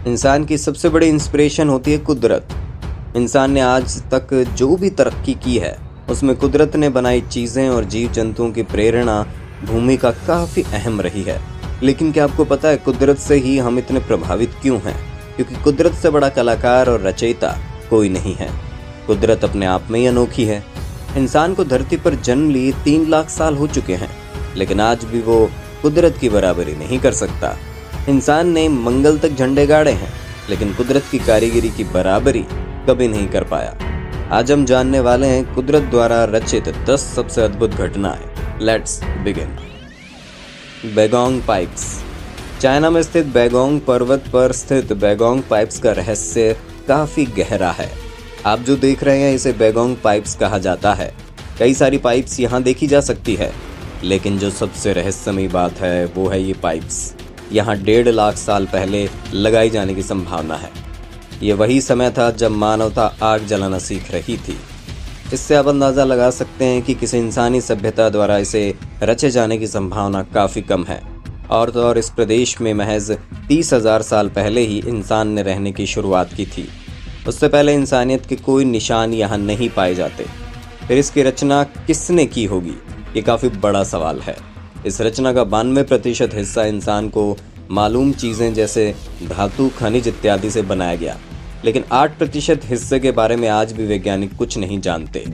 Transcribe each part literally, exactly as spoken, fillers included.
इंसान की सबसे बड़ी इंस्पिरेशन होती है कुदरत। इंसान ने आज तक जो भी तरक्की की है उसमें कुदरत ने बनाई चीज़ें और जीव जंतुओं की प्रेरणा भूमिका काफ़ी अहम रही है। लेकिन क्या आपको पता है कुदरत से ही हम इतने प्रभावित क्यों हैं? क्योंकि कुदरत से बड़ा कलाकार और रचयिता कोई नहीं है। कुदरत अपने आप में ही अनोखी है। इंसान को धरती पर जन्म लिए तीन लाख साल हो चुके हैं, लेकिन आज भी वो कुदरत की बराबरी नहीं कर सकता। इंसान ने मंगल तक झंडे गाड़े हैं, लेकिन कुदरत की कारीगरी की बराबरी कभी नहीं कर पाया। आज हम जानने वाले हैं कुदरत द्वारा रचित दस सबसे अद्भुत घटनाएं। Let's begin. Baigong pipes. China में स्थित बैगोंग पर्वत पर स्थित बैगोंग पाइप्स का रहस्य काफी गहरा है। आप जो देख रहे हैं इसे बैगोंग पाइप्स कहा जाता है। कई सारी पाइप्स यहाँ देखी जा सकती है, लेकिन जो सबसे रहस्यमयी बात है वो है ये पाइप्स यहाँ डेढ़ लाख साल पहले लगाई जाने की संभावना है। ये वही समय था जब मानवता आग जलाना सीख रही थी। इससे आप अंदाज़ा लगा सकते हैं कि किसी इंसानी सभ्यता द्वारा इसे रचे जाने की संभावना काफ़ी कम है। और तो और इस प्रदेश में महज तीस हजार साल पहले ही इंसान ने रहने की शुरुआत की थी। उससे पहले इंसानियत के कोई निशान यहाँ नहीं पाए जाते। फिर इसकी रचना किसने की होगी, ये काफ़ी बड़ा सवाल है। इस रचना का बानवे प्रतिशत हिस्सा इंसान को मालूम चीज़ें जैसे धातु, खनिज इत्यादि से बनाया गया, लेकिन आठ प्रतिशत हिस्से के बारे में आज भी वैज्ञानिक कुछ नहीं जानते।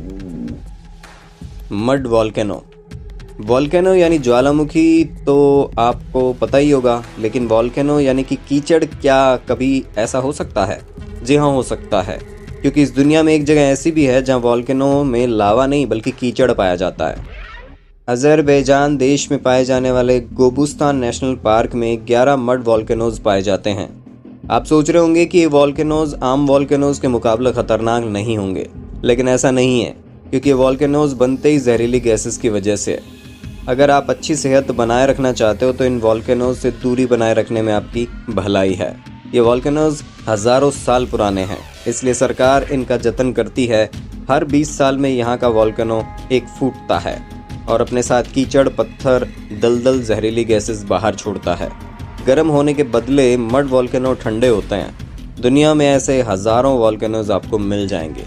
Mud volcano. वॉल्केनो यानी ज्वालामुखी तो आपको पता ही होगा, लेकिन वॉल्केनो यानी कि कीचड़ क्या कभी ऐसा हो सकता है? जी हाँ, हो सकता है, क्योंकि इस दुनिया में एक जगह ऐसी भी है जहाँ वॉल्केनो में लावा नहीं बल्कि कीचड़ पाया जाता है। अज़रबैजान देश में पाए जाने वाले गोबुस्तान नेशनल पार्क में ग्यारह मड वॉल्केनोज पाए जाते हैं। आप सोच रहे होंगे कि ये वॉल्केनोज आम वॉल्केनोज के मुकाबले खतरनाक नहीं होंगे, लेकिन ऐसा नहीं है, क्योंकि ये वॉल्केनोज बनते ही जहरीली गैसेस की वजह से है। अगर आप अच्छी सेहत बनाए रखना चाहते हो तो इन वॉल्केनोज से दूरी बनाए रखने में आपकी भलाई है। ये वॉल्केनोज हजारों साल पुराने हैं, इसलिए सरकार इनका जतन करती है। हर बीस साल में यहाँ का वॉल्केनो एक फूटता है और अपने साथ कीचड़, पत्थर, दलदल, जहरीली गैसेस बाहर छोड़ता है। गर्म होने के बदले मड वॉल्केनो ठंडे होते हैं। दुनिया में ऐसे हजारों वॉल्केनोज आपको मिल जाएंगे।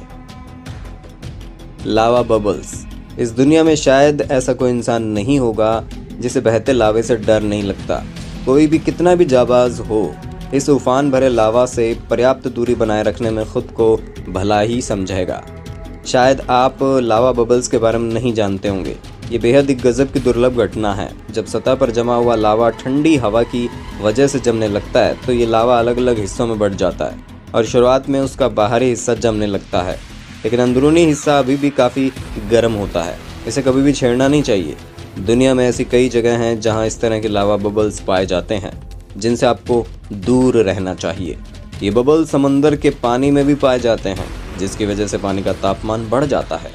Lava bubbles. इस दुनिया में शायद ऐसा कोई इंसान नहीं होगा जिसे बहते लावे से डर नहीं लगता। कोई भी कितना भी जाबाज हो, इस उफान भरे लावा से पर्याप्त दूरी बनाए रखने में खुद को भला ही समझेगा। शायद आप लावा बबल्स के बारे में नहीं जानते होंगे। ये बेहद ही गजब की दुर्लभ घटना है। जब सतह पर जमा हुआ लावा ठंडी हवा की वजह से जमने लगता है तो ये लावा अलग अलग हिस्सों में बढ़ जाता है और शुरुआत में उसका बाहरी हिस्सा जमने लगता है, लेकिन अंदरूनी हिस्सा अभी भी काफ़ी गर्म होता है। इसे कभी भी छेड़ना नहीं चाहिए। दुनिया में ऐसी कई जगह हैं जहां इस तरह के लावा बबल्स पाए जाते हैं, जिनसे आपको दूर रहना चाहिए। ये बबल समंदर के पानी में भी पाए जाते हैं, जिसकी वजह से पानी का तापमान बढ़ जाता है।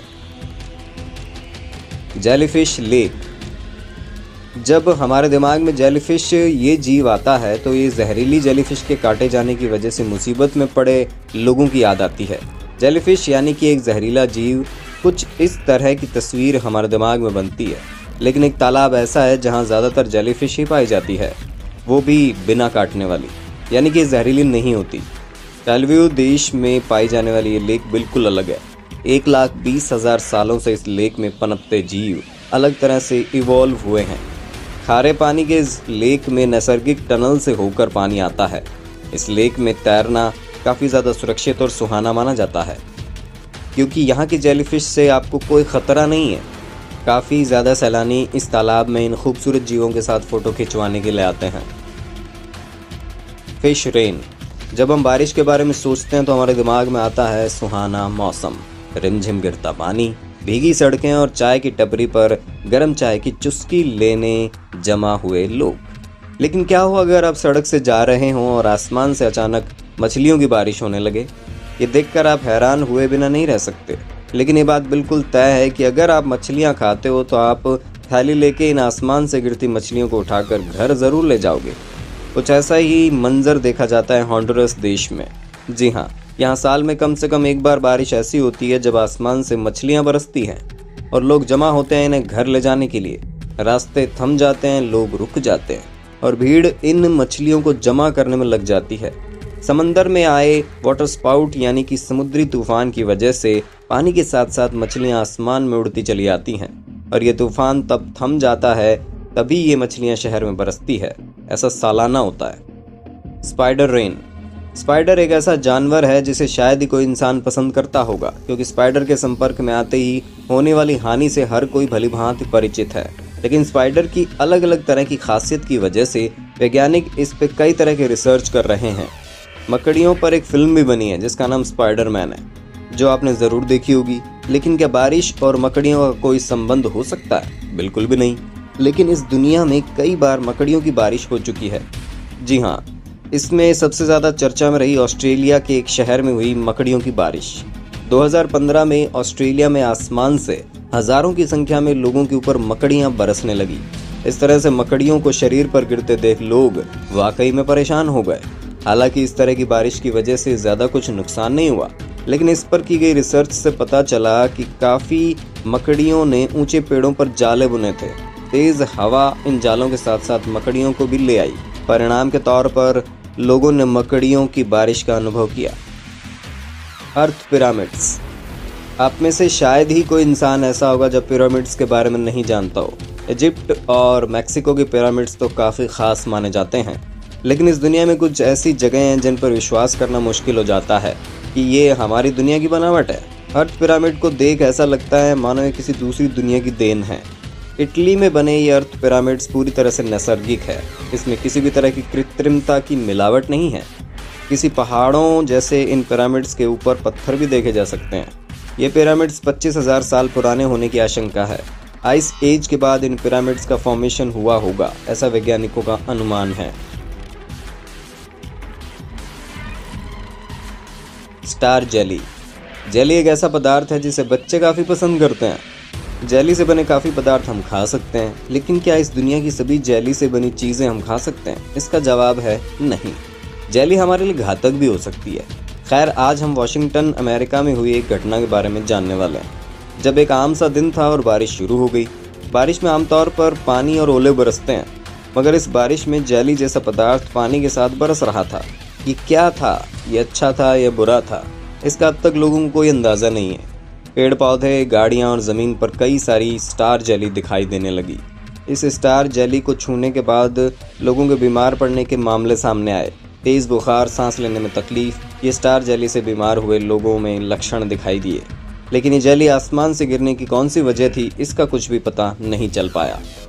Jellyfish lake. जब हमारे दिमाग में जेलीफिश ये जीव आता है तो ये जहरीली जेलीफिश के काटे जाने की वजह से मुसीबत में पड़े लोगों की याद आती है। जेलीफिश यानी कि एक जहरीला जीव, कुछ इस तरह की तस्वीर हमारे दिमाग में बनती है। लेकिन एक तालाब ऐसा है जहाँ ज़्यादातर जेलीफिश ही पाई जाती है, वो भी बिना काटने वाली, यानी कि जहरीली नहीं होती। कैलवियो देश में पाई जाने वाली ये लेक बिल्कुल अलग है। एक लाख बीस हजार सालों से इस लेक में पनपते जीव अलग तरह से इवॉल्व हुए हैं। खारे पानी के इस लेक में नैसर्गिक टनल से होकर पानी आता है। इस लेक में तैरना काफ़ी ज़्यादा सुरक्षित और सुहाना माना जाता है, क्योंकि यहाँ की जेलीफिश से आपको कोई ख़तरा नहीं है। काफ़ी ज़्यादा सैलानी इस तालाब में इन खूबसूरत जीवों के साथ फ़ोटो खिंचवाने के लिए आते हैं। Fish rain. जब हम बारिश के बारे में सोचते हैं तो हमारे दिमाग में आता है सुहाना मौसम, रिमझिम गिरता पानी, भीगी सड़कें और चाय की टपरी पर गर्म चाय की चुस्की लेने जमा हुए लोग। लेकिन क्या हो अगर आप सड़क से जा रहे हों और आसमान से अचानक मछलियों की बारिश होने लगे? ये देखकर आप हैरान हुए बिना नहीं रह सकते। लेकिन ये बात बिल्कुल तय है कि अगर आप मछलियाँ खाते हो तो आप थैली लेके इन आसमान से गिरती मछलियों को उठाकर घर ज़रूर ले जाओगे। कुछ ऐसा ही मंजर देखा जाता है हॉन्डुरस देश में। जी हाँ, यहाँ साल में कम से कम एक बार बारिश ऐसी होती है जब आसमान से मछलियाँ बरसती हैं और लोग जमा होते हैं इन्हें घर ले जाने के लिए। रास्ते थम जाते हैं, लोग रुक जाते हैं और भीड़ इन मछलियों को जमा करने में लग जाती है। समंदर में आए वाटर स्पाउट यानी कि समुद्री तूफान की वजह से पानी के साथ साथ मछलियां आसमान में उड़ती चली आती हैं और ये तूफान तब थम जाता है, तभी ये मछलियां शहर में बरसती है। ऐसा सालाना होता है। Spider rain. स्पाइडर एक ऐसा जानवर है जिसे शायद ही कोई इंसान पसंद करता होगा, क्योंकि स्पाइडर के संपर्क में आते ही होने वाली हानि से हर कोई भली भांति परिचित है। लेकिन स्पाइडर की अलग अलग तरह की खासियत की वजह से वैज्ञानिक इस पे कई तरह के रिसर्च कर रहे हैं। मकड़ियों पर एक फिल्म भी बनी है जिसका नाम स्पाइडरमैन है, जो आपने ज़रूर देखी होगी। लेकिन क्या बारिश और मकड़ियों का कोई संबंध हो सकता है? बिल्कुल भी नहीं। लेकिन इस दुनिया में कई बार मकड़ियों की बारिश हो चुकी है। जी हाँ, इसमें सबसे ज़्यादा चर्चा में रही ऑस्ट्रेलिया के एक शहर में हुई मकड़ियों की बारिश। दो हज़ार पंद्रह में ऑस्ट्रेलिया में आसमान से हज़ारों की संख्या में लोगों के ऊपर मकड़ियाँ बरसने लगी। इस तरह से मकड़ियों को शरीर पर गिरते देख लोग वाकई में परेशान हो गए। हालांकि इस तरह की बारिश की वजह से ज़्यादा कुछ नुकसान नहीं हुआ, लेकिन इस पर की गई रिसर्च से पता चला कि काफ़ी मकड़ियों ने ऊंचे पेड़ों पर जाले बुने थे। तेज़ हवा इन जालों के साथ साथ मकड़ियों को भी ले आई। परिणाम के तौर पर लोगों ने मकड़ियों की बारिश का अनुभव किया। Earth pyramids. आप में से शायद ही कोई इंसान ऐसा होगा जब पिरामिड्स के बारे में नहीं जानता हो। इजिप्ट और मैक्सिको के पिरामिड्स तो काफ़ी ख़ास माने जाते हैं, लेकिन इस दुनिया में कुछ ऐसी जगहें हैं जिन पर विश्वास करना मुश्किल हो जाता है कि ये हमारी दुनिया की बनावट है। अर्थ पिरामिड को देख ऐसा लगता है मानो ये किसी दूसरी दुनिया की देन है। इटली में बने ये अर्थ पिरामिड्स पूरी तरह से नैसर्गिक है। इसमें किसी भी तरह की कृत्रिमता की मिलावट नहीं है। किसी पहाड़ों जैसे इन पिरामिड्स के ऊपर पत्थर भी देखे जा सकते हैं। ये पिरामिड्स पच्चीस हज़ार साल पुराने होने की आशंका है। आइस एज के बाद इन पिरामिड्स का फॉर्मेशन हुआ होगा, ऐसा वैज्ञानिकों का अनुमान है। Star jelly. जेली एक ऐसा पदार्थ है जिसे बच्चे काफ़ी पसंद करते हैं। जेली से बने काफ़ी पदार्थ हम खा सकते हैं, लेकिन क्या इस दुनिया की सभी जेली से बनी चीज़ें हम खा सकते हैं? इसका जवाब है नहीं। जेली हमारे लिए घातक भी हो सकती है। खैर, आज हम वाशिंगटन अमेरिका में हुई एक घटना के बारे में जानने वाले हैं। जब एक आम सा दिन था और बारिश शुरू हो गई। बारिश में आमतौर पर पानी और ओले बरसते हैं, मगर इस बारिश में जेली जैसा पदार्थ पानी के साथ बरस रहा था। ये क्या था? ये अच्छा था या बुरा था? इसका अब तक लोगों को कोई अंदाज़ा नहीं है। पेड़ पौधे, गाड़ियाँ और ज़मीन पर कई सारी स्टार जेली दिखाई देने लगी। इस स्टार जेली को छूने के बाद लोगों के बीमार पड़ने के मामले सामने आए। तेज़ बुखार, सांस लेने में तकलीफ, ये स्टार जेली से बीमार हुए लोगों में लक्षण दिखाई दिए। लेकिन ये जेली आसमान से गिरने की कौन सी वजह थी, इसका कुछ भी पता नहीं चल पाया।